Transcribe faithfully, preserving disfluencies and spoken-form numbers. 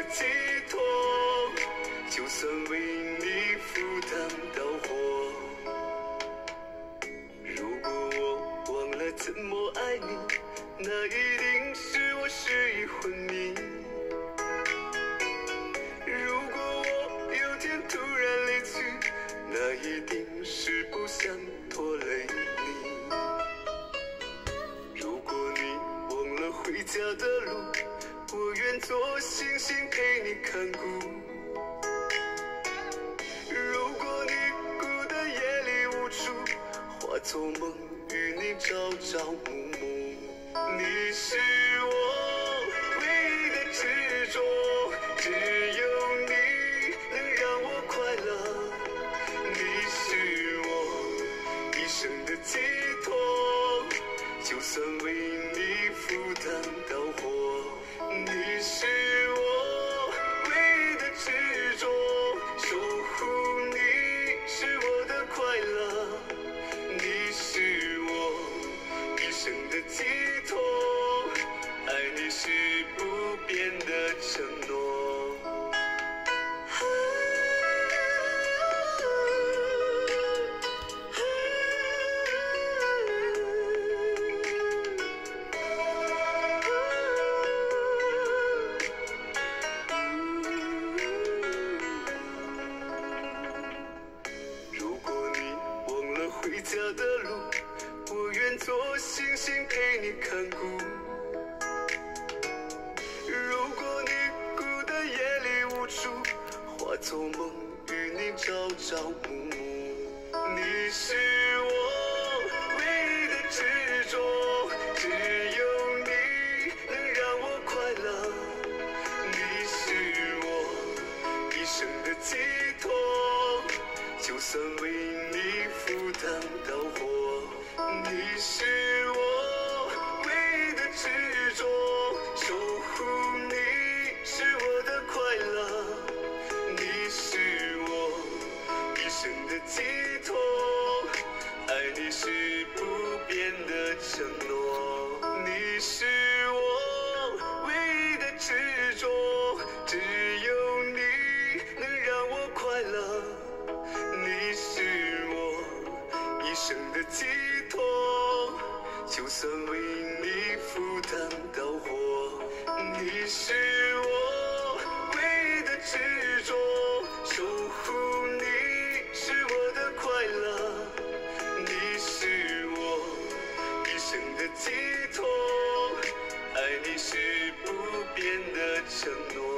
的寄托，就算为你赴汤蹈火。如果我忘了怎么爱你，那一定是我失忆昏迷。如果我有天突然离去，那一定是不想拖累你。如果你忘了回家的路，我愿做星星陪你看顾。如果你孤单夜里无助，化作梦与你朝朝暮暮。你是我唯一的执着，只有你能让我快乐。你是我一生的寄托，就算为你赴汤蹈火。你是我唯一的执着，守护你是我的快乐。你是我一生的寄托，爱你是不变的承诺。如果你忘了回家的路，我愿做星星陪你看顾。如果你孤单夜里无助，化作梦与你朝朝暮暮。你是我唯一的执着，只有你能让我快乐。你是我一生的寄托，就算为你赴汤蹈火。你是我唯一的执着，守护你是我的快乐。你是我一生的寄托，爱你是不变的承诺。你是我唯一的执着，只有你能让我快乐。你是我一生的寄托，就算为你赴汤蹈火。你是我唯一的执着，守护你是我的快乐。你是我一生的寄托，爱你是不变的承诺。